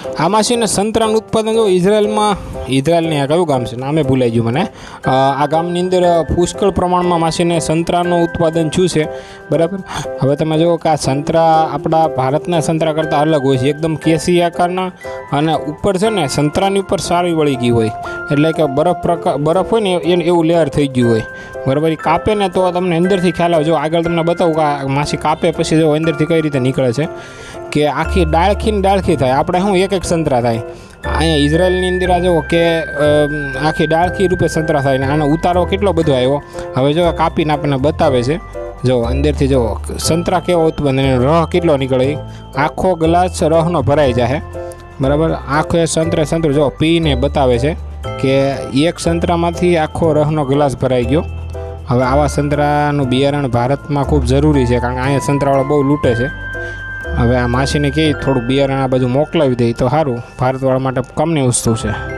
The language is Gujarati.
આ માસીને સંતરાનું ઉત્પાદન જો ઇઝરાયલની આ કયું ગામ છે નામે ભૂલાઈ ગયું મને, આ ગામની અંદર પુષ્કળ પ્રમાણમાં માસીને સંતરાનું ઉત્પાદન થયું છે, બરાબર। હવે તમે જુઓ કે આ સંતરા આપણા ભારતના સંતરા કરતાં અલગ હોય છે, એકદમ કેસી આકારના, અને ઉપર છે ને સંતરાની ઉપર સારી વળી ગઈ હોય, એટલે કે બરફ હોય ને એવું લેયર થઈ ગયું હોય, બરાબર। એ કાપે ને તો તમને અંદરથી ખ્યાલ આવે। જો આગળ તમને બતાવું કે આ માસી કાપે પછી જો અંદરથી કઈ રીતે નીકળે છે કે આખી ડાળખી થાય। આપણે શું એક સંતરા થાય, અહીંયા ઇઝરાયલની અંદર આ જુઓ કે આખી ડાળખી રૂપે સંતરા થાય ને આનો ઉતારો કેટલો બધો આવ્યો। હવે જો કાપીને આપણને બતાવે છે, જો અંદરથી જો સંતરા કેવો ઉત્પન્ન, રહ કેટલો નીકળે, આખો ગ્લાસ રહનો ભરાઈ જાય, બરાબર। આખો સંતરે જો પીને બતાવે છે કે એક સંતરામાંથી આખો રહનો ગ્લાસ ભરાઈ ગયો। હવે આવા સંતરાનું બિયારણ ભારતમાં ખૂબ જરૂરી છે, કારણ કે અહીંયા સંતરાવાળા બહુ લૂંટે છે। હવે આ માસીને કહે થોડું બિયારણ આ બાજુ મોકલાવી દે તો સારું, ભારતવાળા માટે કમની વસ્તુ છે।